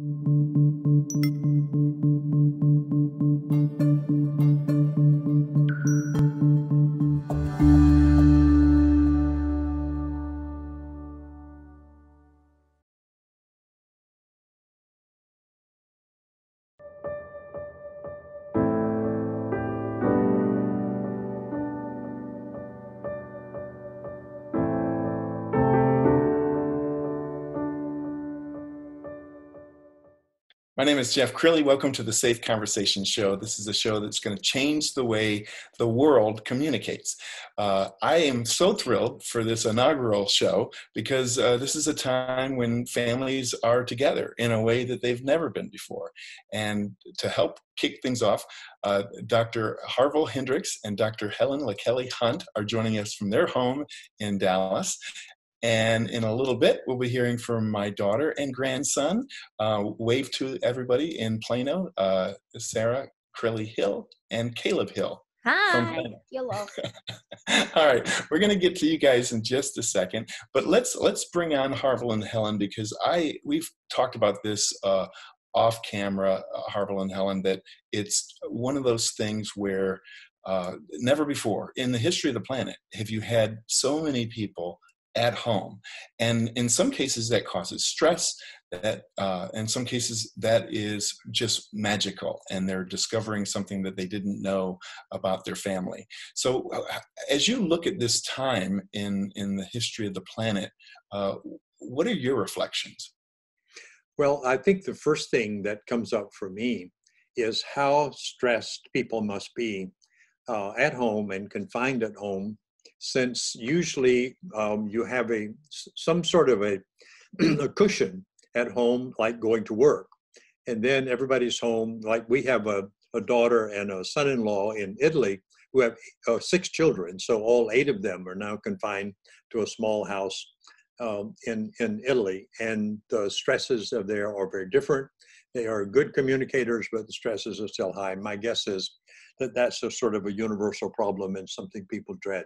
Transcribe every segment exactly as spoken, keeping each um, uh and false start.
My name is Jeff Crilley. Welcome to the Safe Conversation Show. This is a show that's going to change the way the world communicates. Uh, I am so thrilled for this inaugural show because uh, this is a time when families are together in a way that they've never been before. And to help kick things off, uh, Doctor Harville Hendrix and Doctor Helen LaKelly Hunt are joining us from their home in Dallas. And in a little bit, we'll be hearing from my daughter and grandson. Uh, wave to everybody in Plano, uh, Sarah Crilley-Hill and Caleb Hill. Hi. Hello. All right, we're going to get to you guys in just a second, but let's let's bring on Harville and Helen because I we've talked about this uh, off camera, uh, Harville and Helen, that it's one of those things where uh, never before in the history of the planet have you had so many people at home. And in some cases that causes stress, that uh, in some cases that is just magical and they're discovering something that they didn't know about their family. So uh, as you look at this time in, in the history of the planet, uh, what are your reflections? Well, I think the first thing that comes up for me is how stressed people must be uh, at home and confined at home, since usually um, you have a some sort of a, a cushion at home, like going to work. And then everybody's home, like we have a, a daughter and a son-in-law in Italy who have uh, six children. So all eight of them are now confined to a small house um, in, in Italy. And the stresses of there are very different. They are good communicators, but the stresses are still high. My guess is that that's a sort of a universal problem and something people dread.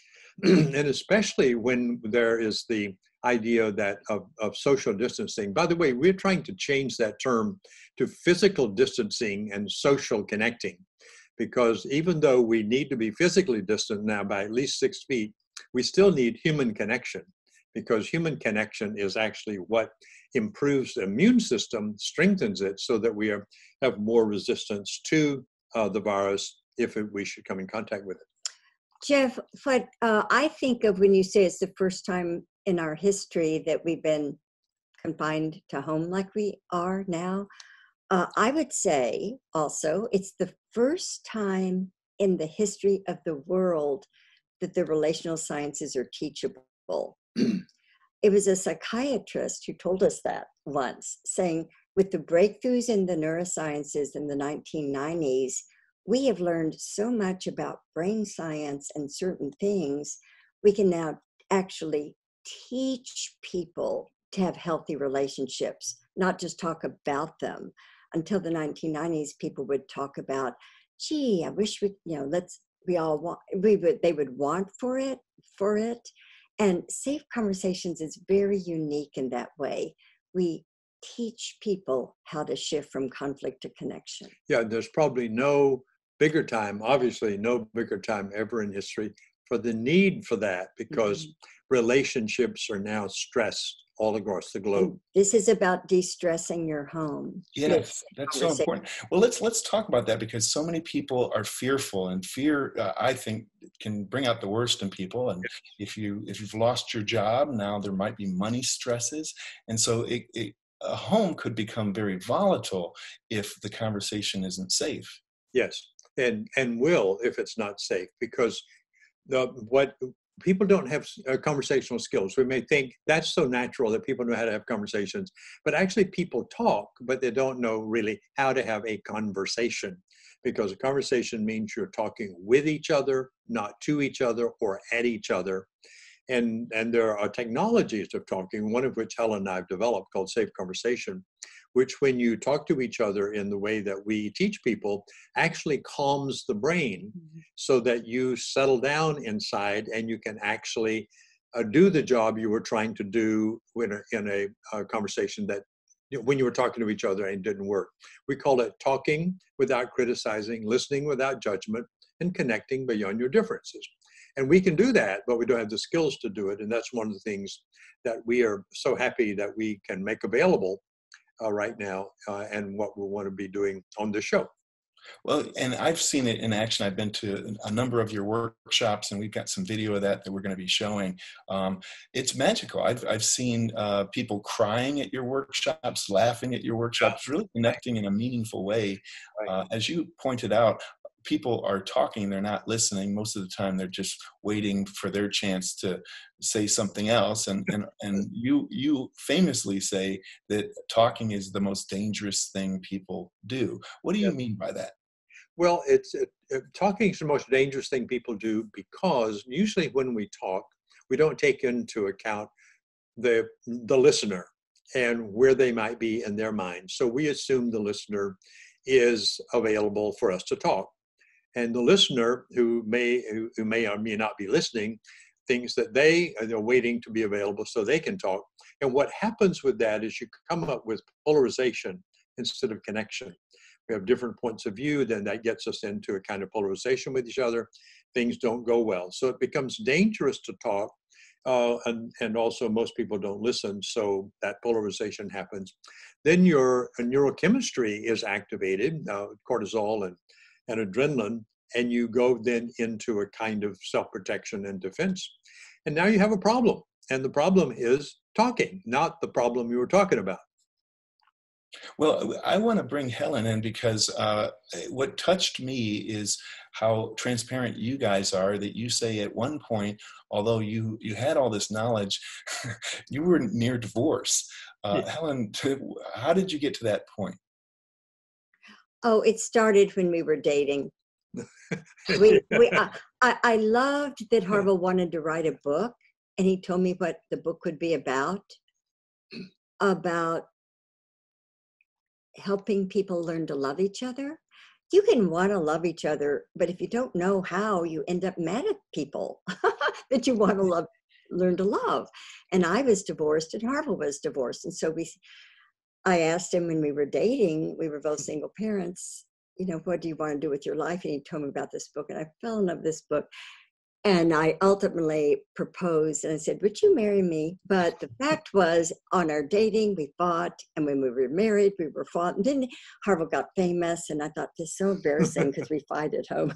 And especially when there is the idea that of, of social distancing. By the way, we're trying to change that term to physical distancing and social connecting, because even though we need to be physically distant now by at least six feet, we still need human connection, because human connection is actually what improves the immune system, strengthens it so that we are, have more resistance to uh, the virus if it, we should come in contact with it. Jeff, what uh, I think of when you say it's the first time in our history that we've been confined to home like we are now, uh, I would say also it's the first time in the history of the world that the relational sciences are teachable. It was a psychiatrist who told us that once, saying with the breakthroughs in the neurosciences in the nineteen nineties, we have learned so much about brain science and certain things, we can now actually teach people to have healthy relationships, not just talk about them. Until the nineteen nineties, people would talk about, gee, I wish we, you know, let's, we all want, we would, they would want for it, for it. And Safe Conversations is very unique in that way. We teach people how to shift from conflict to connection. Yeah, there's probably no bigger time, obviously no bigger time ever in history for the need for that, because mm-hmm. relationships are now stressed all across the globe. And this is about de-stressing your home. Yes, that's so important. Well, let's let's talk about that, because so many people are fearful, and fear, uh, I think, can bring out the worst in people. And if you if you've lost your job, now there might be money stresses, and so it, it, a home could become very volatile if the conversation isn't safe. Yes. And, and will if it's not safe, because the, what people don't have uh, conversational skills. We may think that's so natural that people know how to have conversations, but actually people talk, but they don't know really how to have a conversation, because a conversation means you're talking with each other, not to each other or at each other. And, and there are technologies of talking, one of which Helen and I have developed called Safe Conversation, which when you talk to each other in the way that we teach people, actually calms the brain mm-hmm. so that you settle down inside and you can actually uh, do the job you were trying to do in a, in a, a conversation that you know, when you were talking to each other and it didn't work. We call it talking without criticizing, listening without judgment, and connecting beyond your differences. And we can do that, but we don't have the skills to do it. And that's one of the things that we are so happy that we can make available uh, right now, uh, and what we want to be doing on the show. Well, and I've seen it in action. I've been to a number of your workshops, and we've got some video of that that we're going to be showing. Um, it's magical. I've, I've seen uh, people crying at your workshops, laughing at your workshops, really connecting in a meaningful way. Uh, as you pointed out, people are talking, they're not listening. Most of the time, they're just waiting for their chance to say something else. And, and, and you, you famously say that talking is the most dangerous thing people do. What do you mean by that? Well, it's it, it, talking is the most dangerous thing people do, because usually when we talk, we don't take into account the the listener and where they might be in their mind. So we assume the listener is available for us to talk, and the listener who may who, who may or may not be listening thinks that they are waiting to be available so they can talk. And what happens with that is you come up with polarization instead of connection. We have different points of view, then that gets us into a kind of polarization with each other. Things don't go well. So it becomes dangerous to talk, uh, and, and also most people don't listen, so that polarization happens. Then your neurochemistry is activated, uh, cortisol and, and adrenaline, and you go then into a kind of self-protection and defense. And now you have a problem. And the problem is talking, not the problem you were talking about. Well, I want to bring Helen in because uh, what touched me is how transparent you guys are, that you say at one point, although you, you had all this knowledge, you were near divorce. Uh, yeah. Helen, how did you get to that point? Oh, it started when we were dating. we, we, uh, I, I loved that Harville wanted to write a book, and he told me what the book would be about, about helping people learn to love each other. You can want to love each other, but if you don't know how, you end up mad at people that you want to love, learn to love. And I was divorced, and Harville was divorced. And so we, I asked him when we were dating, we were both single parents, you know, what do you want to do with your life? And he told me about this book, and I fell in love with this book. And I ultimately proposed, and I said, would you marry me? But the fact was, on our dating, we fought, and when we were married, we were fought. And then Harville got famous, and I thought, this is so embarrassing because we fight at home.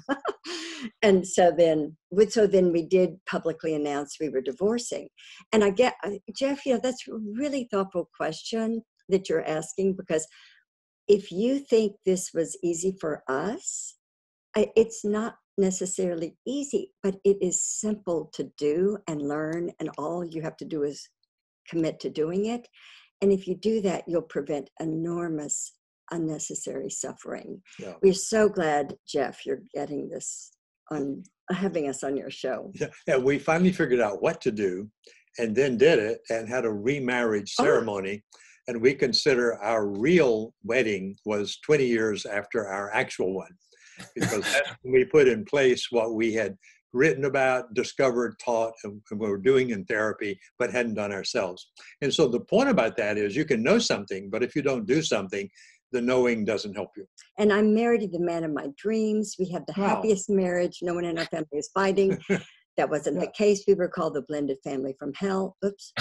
And so then, so then we did publicly announce we were divorcing. And I get, Jeff, you know, that's a really thoughtful question that you're asking, because if you think this was easy for us, I, it's not necessarily easy, but it is simple to do and learn, and all you have to do is commit to doing it. And if you do that, you'll prevent enormous unnecessary suffering. Yeah. We're so glad, Jeff, you're getting this on having us on your show. Yeah, yeah, we finally figured out what to do, and then did it, and had a remarriage ceremony. Oh. And we consider our real wedding was twenty years after our actual one, because that's when we put in place what we had written about, discovered, taught, and we were doing in therapy, but hadn't done ourselves. And so the point about that is you can know something, but if you don't do something, the knowing doesn't help you. And I'm married to the man of my dreams. We have the wow. happiest marriage. No one in our family is fighting. That wasn't yeah. the case. We were called the blended family from hell. Oops.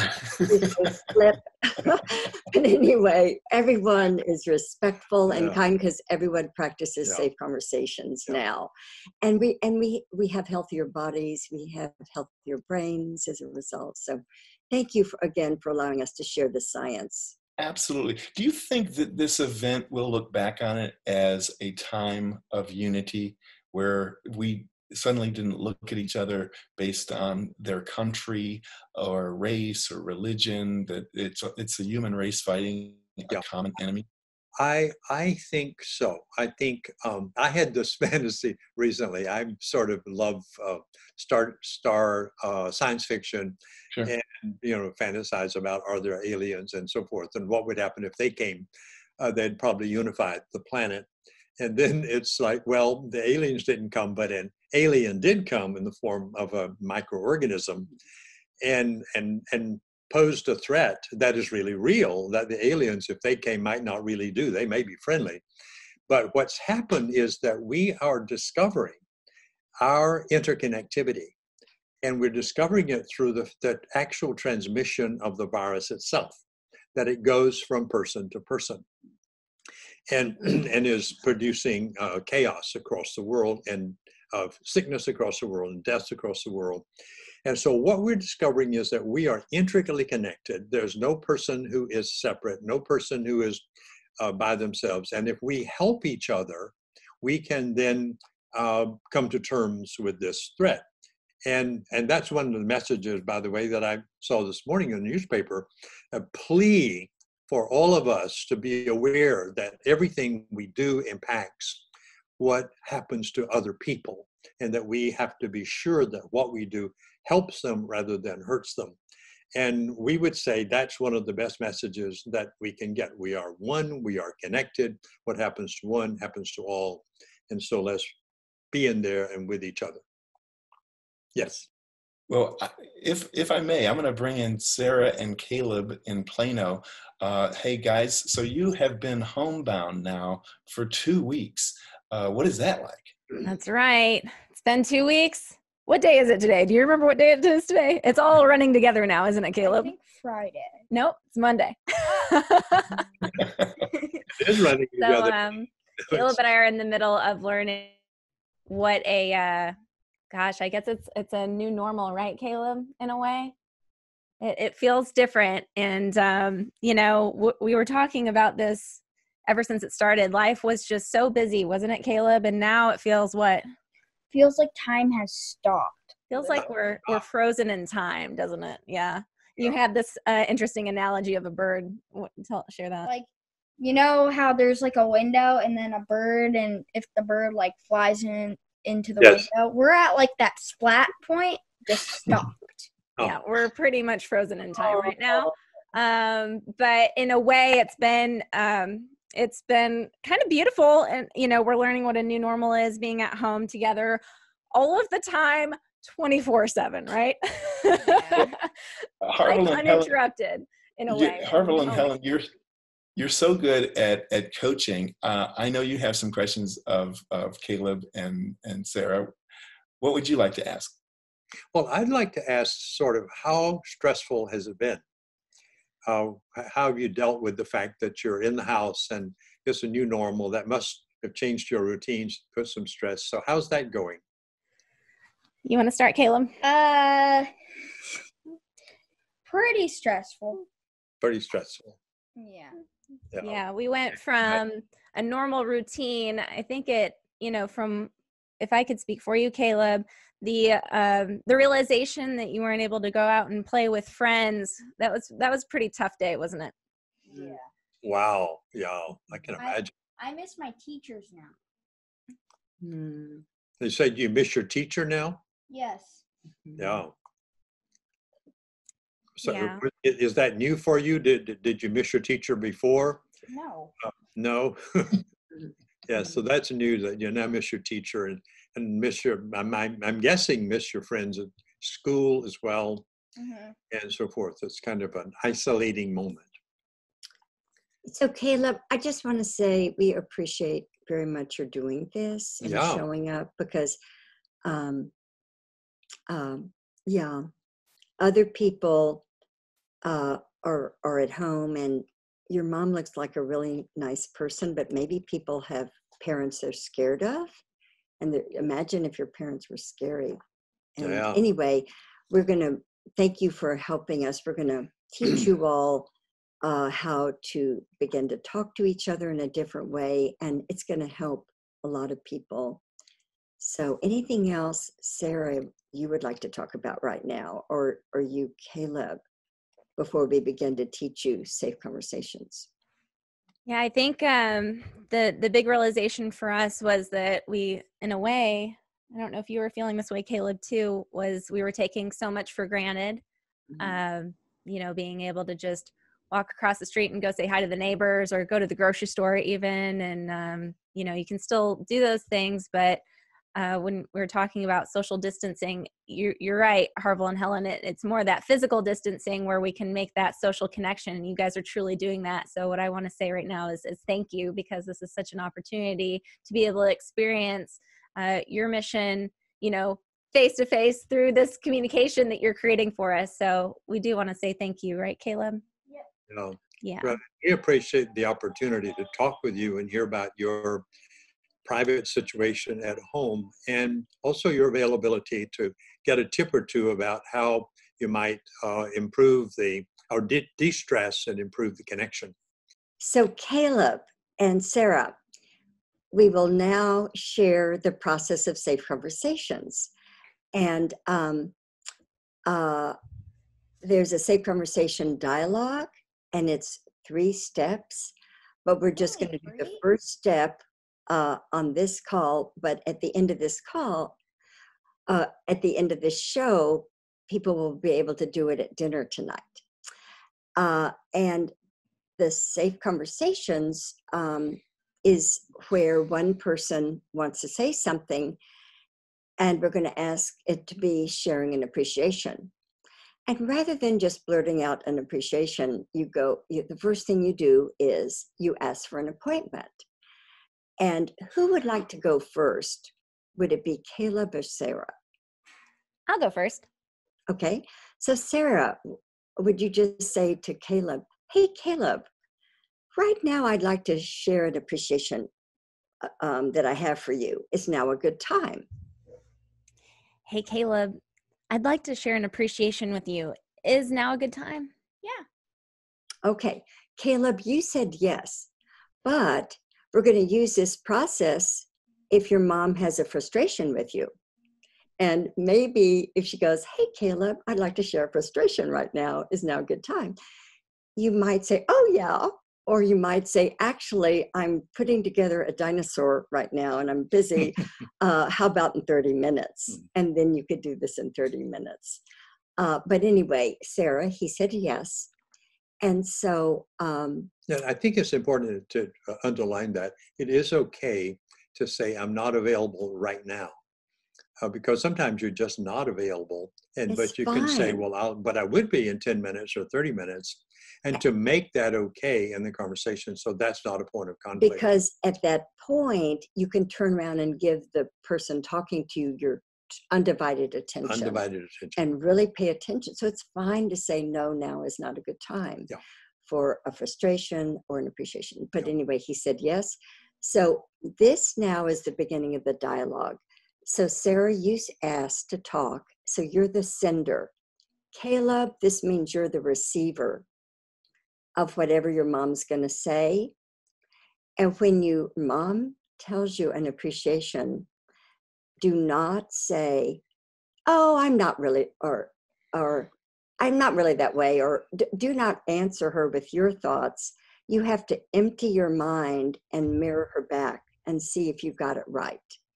Slip. But anyway, everyone is respectful and yeah. kind, because everyone practices yeah. safe conversations yeah. now. And we and we we have healthier bodies. We have healthier brains as a result. So thank you for, again for allowing us to share the science. Absolutely. Do you think that this event, will look back on it as a time of unity, where we suddenly didn't look at each other based on their country or race or religion, that it's a, it's a human race fighting a yeah. common enemy? I I think so. I think um, I had this fantasy recently. I sort of love uh, star star uh, science fiction, sure. and you know, fantasize about, are there aliens and so forth, and what would happen if they came? Uh, they'd probably unify the planet. And then it's like, well, the aliens didn't come, but an alien did come in the form of a microorganism, and and and posed a threat that is really real, that the aliens, if they came, might not really do. They may be friendly. But what's happened is that we are discovering our interconnectivity, and we're discovering it through the, the actual transmission of the virus itself, that it goes from person to person and, and is producing uh, chaos across the world, and of sickness across the world and deaths across the world. And so what we're discovering is that we are intricately connected. There's no person who is separate, no person who is uh, by themselves. And if we help each other, we can then uh, come to terms with this threat. And, and that's one of the messages, by the way, that I saw this morning in the newspaper, a plea for all of us to be aware that everything we do impacts what happens to other people, and that we have to be sure that what we do helps them rather than hurts them. And we would say that's one of the best messages that we can get. We are one, we are connected. What happens to one happens to all. And so let's be in there and with each other. Yes. Well, if if I may, I'm going to bring in Sarah and Caleb in Plano. Uh, hey guys, so you have been homebound now for two weeks. Uh, what is that like? That's right. It's been two weeks. What day is it today? Do you remember what day it is today? It's all running together now, isn't it, Caleb? I think Friday. Nope, it's Monday. It is running So together. um, Caleb and I are in the middle of learning what a, uh, gosh, I guess it's it's a new normal, right, Caleb, in a way? It, it feels different. And, um, you know, w- we were talking about this ever since it started. Life was just so busy, wasn't it, Caleb? And now it feels what? Feels like time has stopped. Feels like we're we're frozen in time, doesn't it? Yeah. You had this uh, interesting analogy of a bird. What, tell, share that. Like, you know how there's like a window and then a bird, and if the bird like flies in into the Yes. window, we're at like that splat point, just stopped. Oh. Yeah, we're pretty much frozen in time right now. Um, but in a way, it's been um, it's been kind of beautiful, and you know, we're learning what a new normal is, being at home together all of the time, twenty-four seven, right? Harville Like and Helen, uninterrupted in a you- way. Harville and Oh. Helen, you're you're so good at at coaching. Uh, I know you have some questions of of Caleb and and Sarah. What would you like to ask? Well, I'd like to ask sort of how stressful has it been? Uh, how have you dealt with the fact that you're in the house and it's a new normal that must have changed your routines, put some stress. So how's that going? You want to start, Caleb? Uh, pretty stressful. Pretty stressful. Yeah. Yeah. Yeah, we went from a normal routine. I think it, you know, from, if I could speak for you, Caleb, the um, the realization that you weren't able to go out and play with friends, that was that was a pretty tough day, wasn't it? Yeah. Wow. Yeah, I can I- imagine. I miss my teachers now. Hmm. They said you miss your teacher now? Yes. Yeah. So Yeah. i- is that new for you? Did did you miss your teacher before? No. No. Yeah, so that's new that you now miss your teacher and, and miss your, I'm, I'm I'm guessing miss your friends at school as well Mm-hmm. and so forth. It's kind of an isolating moment. So Caleb, I just want to say we appreciate very much your doing this and Yeah. showing up, because, um, um, yeah, other people uh, are are at home, and your mom looks like a really nice person, but maybe people have parents they're scared of, and they're- imagine if your parents were scary. And Yeah. anyway, we're going to thank you for helping us. We're going to teach you all uh, how to begin to talk to each other in a different way, and it's going to help a lot of people. So anything else, Sarah, you would like to talk about right now, or, or you, Caleb, before we begin to teach you safe conversations? Yeah, I think um, the the big realization for us was that we, in a way, I don't know if you were feeling this way, Caleb, too, was we were taking so much for granted. Um, you know, being able to just walk across the street and go say hi to the neighbors, or go to the grocery store even. And, um, you know, you can still do those things, but uh, when we were talking about social distancing, you're, you're right, Harville and Helen, it, it's more that physical distancing where we can make that social connection, and you guys are truly doing that. So what I want to say right now is, is thank you, because this is such an opportunity to be able to experience uh, your mission, you know, face to face through this communication that you're creating for us. So we do want to say thank you, right, Caleb? You know, Yeah. but we appreciate the opportunity to talk with you and hear about your private situation at home, and also your availability to get a tip or two about how you might uh, improve the, or de- de-stress and improve the connection. So Caleb and Sarah, we will now share the process of safe conversations. And um, uh, there's a safe conversation dialogue, and it's three steps, but we're just going to do the first step uh, on this call. But at the end of this call, uh, at the end of this show, people will be able to do it at dinner tonight. Uh, and the safe conversations um, is where one person wants to say something, and we're going to ask it to be sharing an appreciation. And rather than just blurting out an appreciation, you go, you, the first thing you do is you ask for an appointment. And who would like to go first? Would it be Caleb or Sarah? I'll go first. Okay. So Sarah, would you just say to Caleb, hey, Caleb, right now I'd like to share an appreciation um, that I have for you. Is now a good time? Hey, Caleb, I'd like to share an appreciation with you. Is now a good time? Yeah. Okay. Caleb, you said yes, but we're going to use this process if your mom has a frustration with you. And maybe if she goes, hey, Caleb, I'd like to share a frustration right now. Is now a good time? You might say, oh, yeah. Or you might say, actually, I'm putting together a dinosaur right now and I'm busy. Uh, how about in thirty minutes? And then you could do this in thirty minutes. Uh, but anyway, Sarah, he said yes. And so um, yeah, I think it's important to uh, underline that it is okay to say, I'm not available right now. Uh, because sometimes you're just not available. And but you fine. can say, well, I'll, but I would be in ten minutes or thirty minutes. And to make that okay in the conversation, so that's not a point of conflict. Because at that point, you can turn around and give the person talking to you your undivided attention. Undivided attention. And really pay attention. So it's fine to say, no, now is not a good time yeah. for a frustration or an appreciation. But yeah. anyway, he said yes. So this now is the beginning of the dialogue. So Sarah, you asked to talk. So you're the sender. Caleb, this means you're the receiver of whatever your mom's going to say. And when you, mom tells you an appreciation, do not say, oh, I'm not really, or, or I'm not really that way, or d- do not answer her with your thoughts. You have to empty your mind and mirror her back and see if you got it right.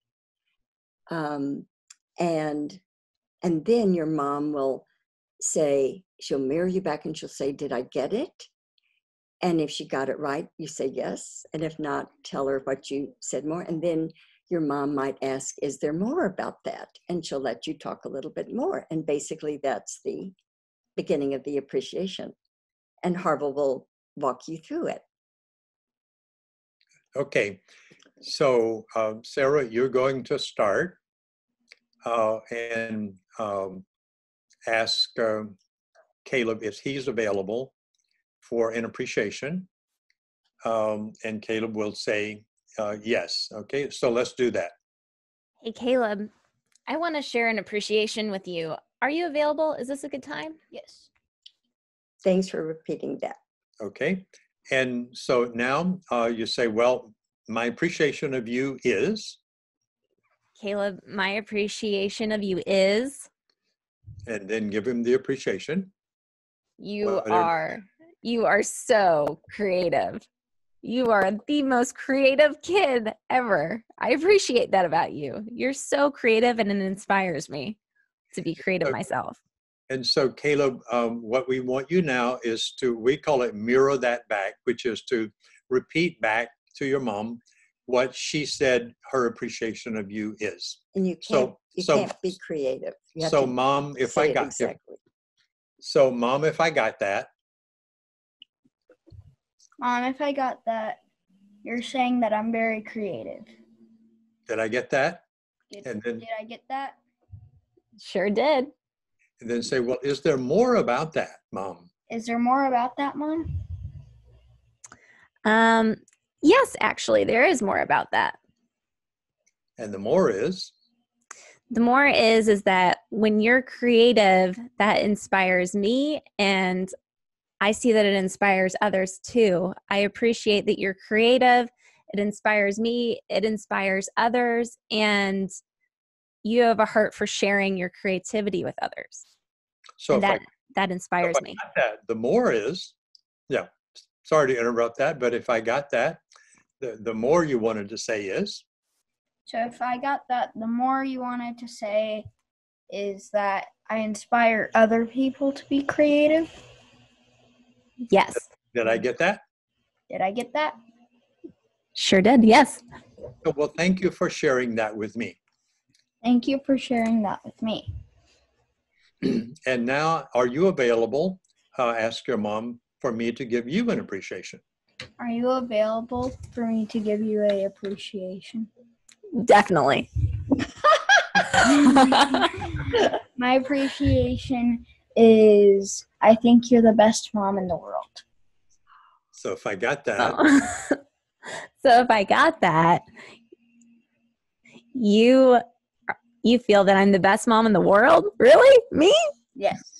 Um, and, and then your mom will say, she'll mirror you back and she'll say, did I get it? And if she got it right, you say yes. And if not, tell her what you said more. And then your mom might ask, is there more about that? And she'll let you talk a little bit more. And basically that's the beginning of the appreciation. And Harville will walk you through it. Okay. So um, Sarah, you're going to start uh, and um, ask uh, Caleb if he's available for an appreciation. Um, and Caleb will say uh, yes. Okay, so let's do that. Hey, Caleb, I want to share an appreciation with you. Are you available? Is this a good time? Yes. Thanks for repeating that. Okay, and so now uh, you say, well, my appreciation of you is? Caleb, my appreciation of you is? And then give him the appreciation. You Whatever. are, you are so creative. You are the most creative kid ever. I appreciate that about you. You're so creative and it inspires me to be creative Okay. myself. And so Caleb, um, what we want you now is to, we call it mirror that back, which is to repeat back to your mom what she said her appreciation of you is. And you can't, So, you so, can't be creative. You have so to Mom, if say I it got exactly. if, so Mom, if I got that, Mom, if I got that, you're saying that I'm very creative. did I get that? Did, And then, did I get that? Sure did. and then say, well, is there more about that, Mom? Is there more about that, Mom? Um, yes, actually, there is more about that. And the more is, The more is, is that when you're creative, that inspires me, and I see that it inspires others too. I appreciate that you're creative. It inspires me. It inspires others. And you have a heart for sharing your creativity with others. so And if that, I, that if inspires I me. got that, the more is, yeah, sorry to interrupt that, but if I got that, the, the more you wanted to say is, So if I got that, the more you wanted to say is that I inspire other people to be creative. Yes. did I get that? Did I get that? Sure did. Yes. So, well, thank you for sharing that with me. Thank you for sharing that with me. And now, are you available? Uh, ask your mom for me to give you an appreciation. Are you available for me to give you a appreciation? Definitely. My appreciation is I think you're the best mom in the world. So if I got that, Oh. So if I got that, you you feel that I'm the best mom in the world? Really? Me? Yes.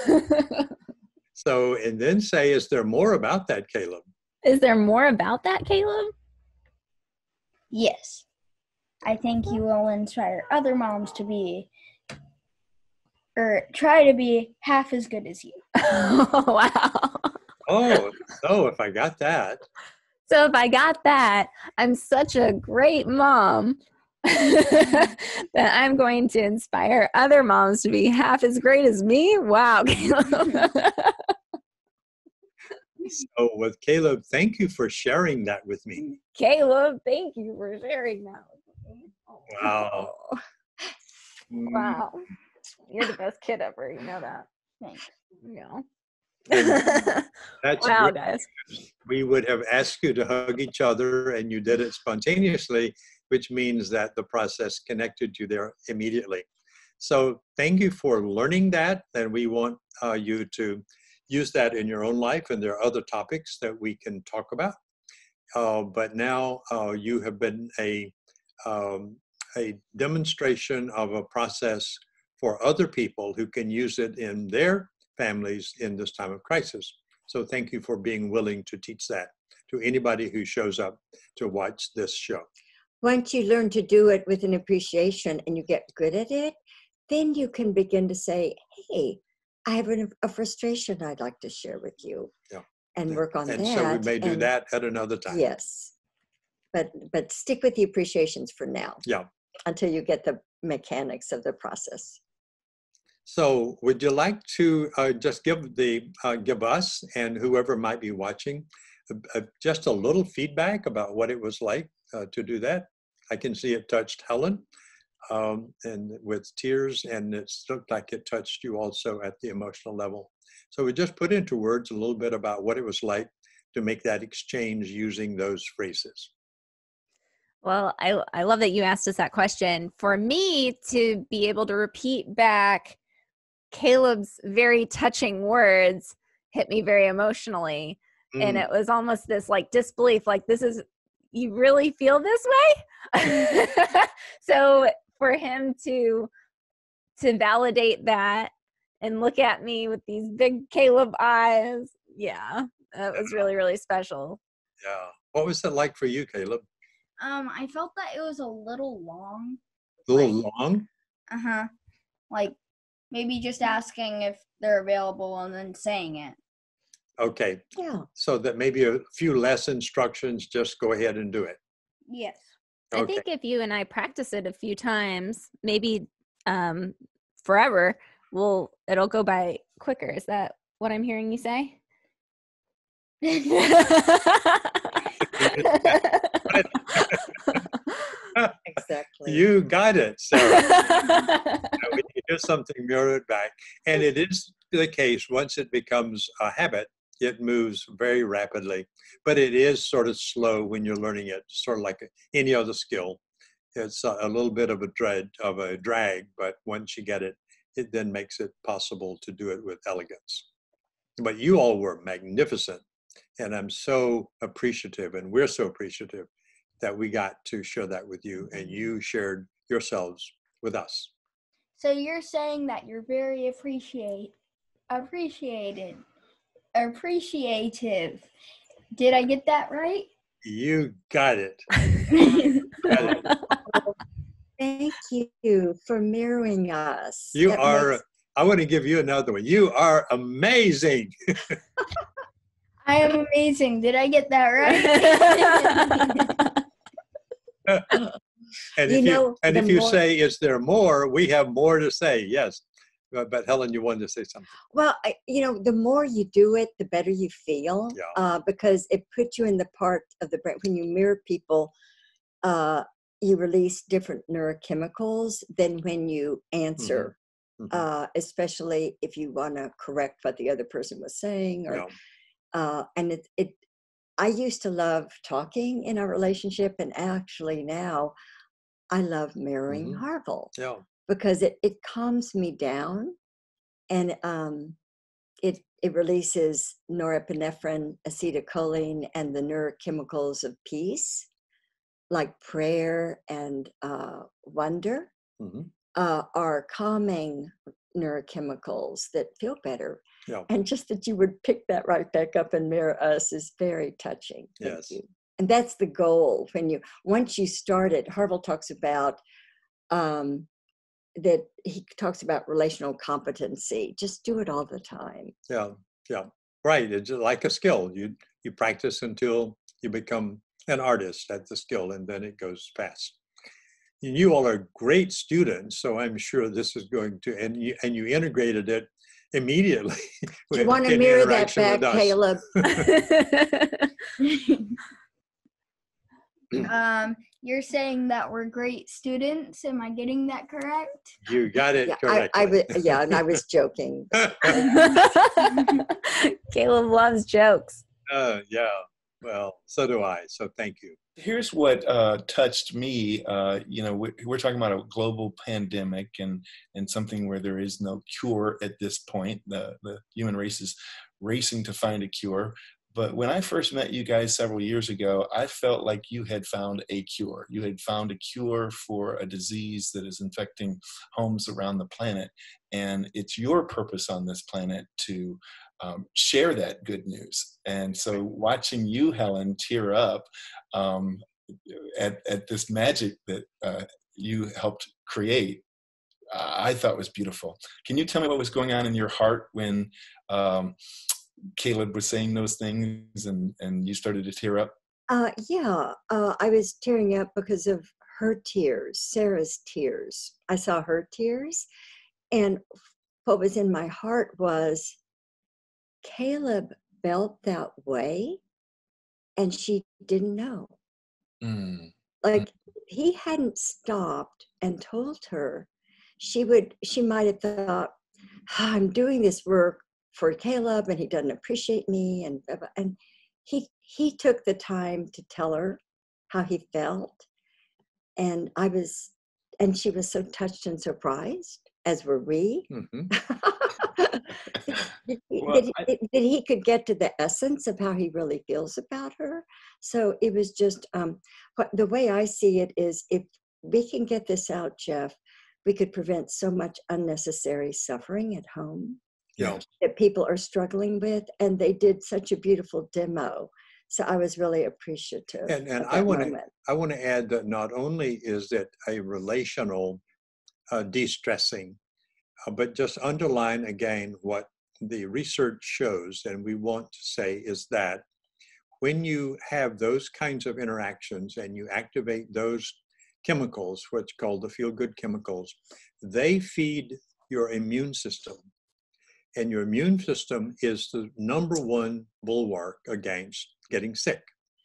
so and then say, is there more about that, Caleb? Is there more about that, Caleb? Yes. I think you will inspire other moms to be, or try to be half as good as you. Oh, wow. Oh, so if I got that, So if I got that, I'm such a great mom that I'm going to inspire other moms to be half as great as me. Wow, Caleb. so with Caleb, thank you for sharing that with me. Caleb, thank you for sharing that with me. Oh, Wow. wow. You're the best kid ever. You know that. Thanks. Yeah. That's Wow, great. guys. We would have asked you to hug each other and you did it spontaneously, which means that the process connected you there immediately. So thank you for learning that, and we want uh, you to use that in your own life, and there are other topics that we can talk about. Uh, but now uh, you have been a, um, a demonstration of a process for other people who can use it in their families in this time of crisis. So thank you for being willing to teach that to anybody who shows up to watch this show. Once you learn to do it with an appreciation and you get good at it, then you can begin to say, hey, I have an, a frustration I'd like to share with you. Yeah. And work on and that. so we may do and, that at another time. Yes. But but stick with the appreciations for now. Yeah. Until you get the mechanics of the process. So would you like to uh, just give the uh, give us and whoever might be watching uh, uh, just a little feedback about what it was like uh, to do that? I can see it touched Helen um, and with tears, and it looked like it touched you also at the emotional level. So we just put into words a little bit about what it was like to make that exchange using those phrases. Well, I, I love that you asked us that question. For me to be able to repeat back Caleb's very touching words hit me very emotionally. Mm. And it was almost this like disbelief, like, this is, you really feel this way? So for him to, to validate that and look at me with these big Caleb eyes, yeah, that was really, really special. Yeah. What was that like for you, Caleb? Um, I felt that it was a little long. A little like, long? Uh-huh. Like, maybe just asking if they're available and then saying it. Okay. Yeah. So that maybe a few less instructions, just go ahead and do it. Yes. Okay. I think if you and I practice it a few times, maybe um, forever, we'll, it'll go by quicker. Is that what I'm hearing you say? You got it, Sarah. When you hear something, mirror it back. And it is the case, once it becomes a habit, it moves very rapidly. But it is sort of slow when you're learning it, sort of like any other skill. It's a, a little bit of a dread, of a drag, but once you get it, it then makes it possible to do it with elegance. But you all were magnificent. And I'm so appreciative, and we're so appreciative that we got to share that with you, and you shared yourselves with us. So you're saying that you're very appreciate, appreciated, appreciative. Did I get that right? You got it. Got it. Thank you for mirroring us. You That are, makes- I want to give you another one. You are amazing. I am amazing. Did I get that right? And You if know, you, and the if you more- say, is there more? We have more to say, yes. But, but Helen, you wanted to say something. Well, I, you know, the more you do it, the better you feel, Yeah. uh, because it puts you in the part of the brain. When you mirror people, uh, you release different neurochemicals than when you answer, Mhm. uh, especially if you want to correct what the other person was saying. Or, Yeah. uh, and it, it, I used to love talking in our relationship, and actually now I love mirroring Mhm. Harville. Yeah. Because it, it calms me down, and um, it it releases norepinephrine, acetylcholine, and the neurochemicals of peace, like prayer and uh, wonder, Mhm. uh, are calming neurochemicals that feel better. Yeah. And just that you would pick that right back up and mirror us is very touching. Thank Yes. you. And that's the goal. When you once you start it, Harville talks about. Um, that he talks about relational competency. Just do it all the time. Yeah, yeah, right. It's just like a skill. You you practice until you become an artist at the skill, and then it goes fast. And you all are great students, so I'm sure this is going to, and you and you integrated it immediately. Do you with- want to in mirror that interaction back, with us. Caleb? um, you're saying that we're great students. Am I getting that correct? You got it Yeah, I, correctly. I was, yeah, and I was joking. Caleb loves jokes. uh, yeah, well, so do I. So thank you. Here's what uh, touched me. Uh, you know, we're, we're talking about a global pandemic and and something where there is no cure at this point. The the human race is racing to find a cure. But when I first met you guys several years ago, I felt like you had found a cure. You had found a cure for a disease that is infecting homes around the planet. And it's your purpose on this planet to um, share that good news. And so watching you, Helen, tear up um, at, at this magic that uh, you helped create, uh, I thought was beautiful. Can you tell me what was going on in your heart when um, Caleb was saying those things and, and you started to tear up? Uh, yeah, uh, I was tearing up because of her tears, Sarah's tears. I saw her tears. And what was in my heart was Caleb felt that way and she didn't know. Mm. Like he hadn't stopped and told her, she would, she might have thought, oh, I'm doing this work for Caleb and he doesn't appreciate me. And, and he, he took the time to tell her how he felt. And I was, and she was so touched and surprised, as were we. Mm-hmm. that, he, Well, that, he, I- that he could get to the essence of how he really feels about her. So it was just, um, what, the way I see it is, if we can get this out, Jeff, we could prevent so much unnecessary suffering at home Yeah. that people are struggling with. And they did such a beautiful demo. So I was really appreciative. And, and of I that want to moment. I want to add that not only is it a relational uh, de-stressing, uh, but just underline again what the research shows, and we want to say is that when you have those kinds of interactions and you activate those chemicals, what's called the feel-good chemicals, they feed your immune system. And your immune system is the number one bulwark against getting sick.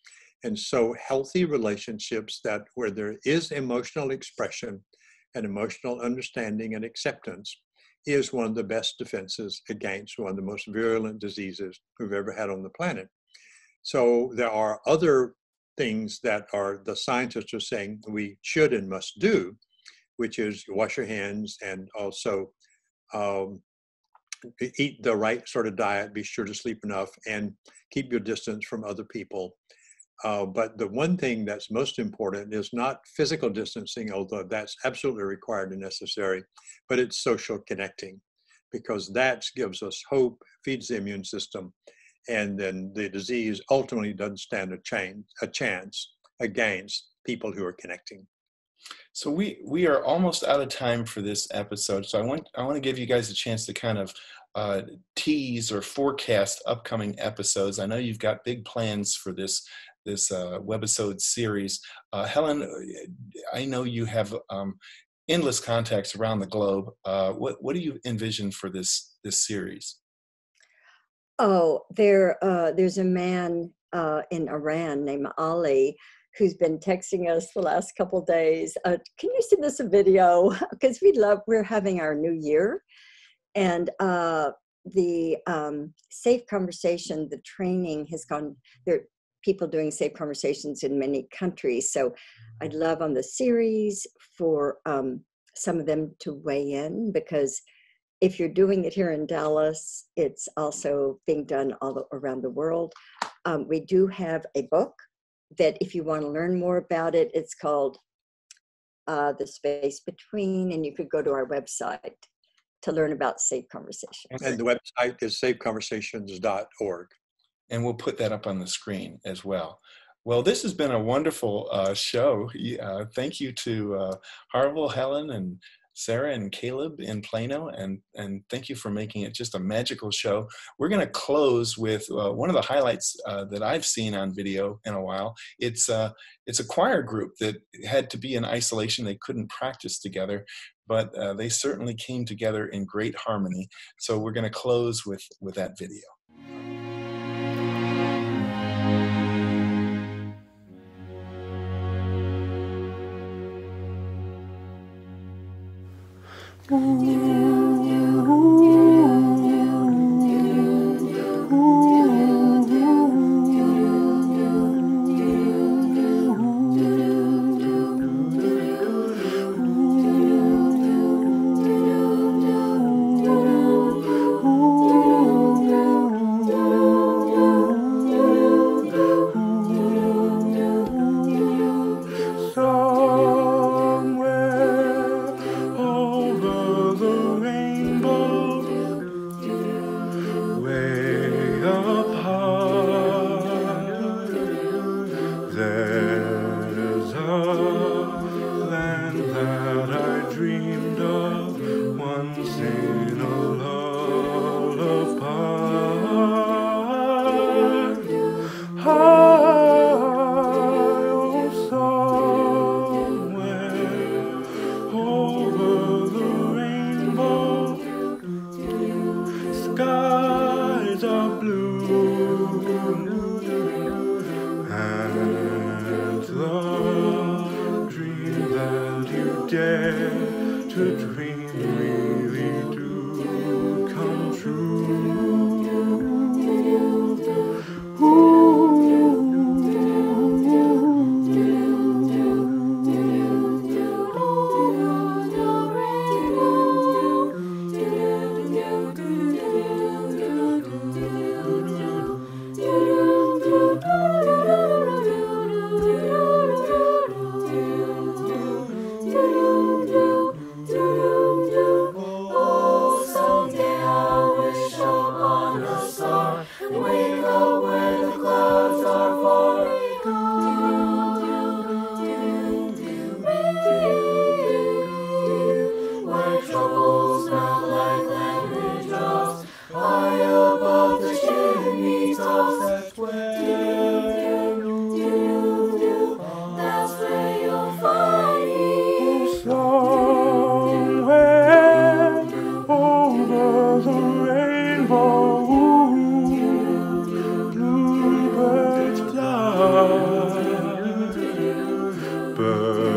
And so healthy relationships that where there is emotional expression and emotional understanding and acceptance is one of the best defenses against one of the most virulent diseases we've ever had on the planet. So there are other things that are the scientists are saying we should and must do, which is wash your hands and also um, eat the right sort of diet, be sure to sleep enough, and keep your distance from other people. Uh, but the one thing that's most important is not physical distancing, although that's absolutely required and necessary, but it's social connecting, because that gives us hope, feeds the immune system, and then the disease ultimately doesn't stand a, change, a chance against people who are connecting. So we we are almost out of time for this episode. So I want I want to give you guys a chance to kind of uh, tease or forecast upcoming episodes. I know you've got big plans for this this uh, webisode series. Uh, Helen, I know you have um, endless contacts around the globe. Uh, what what do you envision for this this series? Oh, there uh, there's a man uh, in Iran named Ali who's been texting us the last couple of days. Uh, can you send us a video? Because we love, we're having our new year. And uh, the um, Safe Conversation, the training has gone, there are people doing Safe Conversations in many countries. So I'd love on the series for um, some of them to weigh in, because if you're doing it here in Dallas, it's also being done all around the world. Um, we do have a book that if you want to learn more about it, it's called uh, The Space Between, and you could go to our website to learn about Safe Conversations. And the website is safe conversations dot org. And we'll put that up on the screen as well. Well, this has been a wonderful uh, show. Uh, thank you to uh, Harville, Helen, and Sarah and Caleb in Plano, and, and thank you for making it just a magical show. We're going to close with uh, one of the highlights uh, that I've seen on video in a while. It's, uh, it's a choir group that had to be in isolation. They couldn't practice together, but uh, they certainly came together in great harmony. So we're going to close with, with that video. Do purpose.